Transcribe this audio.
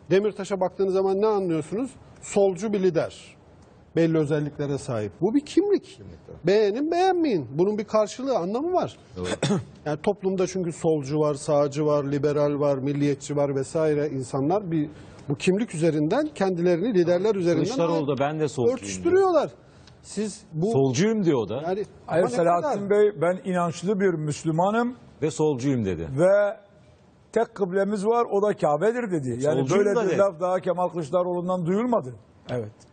Demirtaş'a baktığınız zaman ne anlıyorsunuz? Solcu bir lider. Belli özelliklere sahip. Bu bir kimlik. Beğenin beğenmeyin. Bunun bir karşılığı, anlamı var. Yani toplumda çünkü solcu var, sağcı var, liberal var, milliyetçi var vesaire insanlar bu kimlik üzerinden kendilerini liderler üzerinden Kılıçdaroğlu da ben de solcuyum örtüştürüyorlar. Siz bu solcuyum diyor o da yani Hayır ama ne Selahattin kadar? Bey, ben inançlı bir Müslümanım ve solcuyum dedi. ve tek kıblemiz var, o da Kabe'dir dedi. Yani Solcuyum böyle da bir dedi. laf daha Kemal Kılıçdaroğlu'ndan duyulmadı. Evet.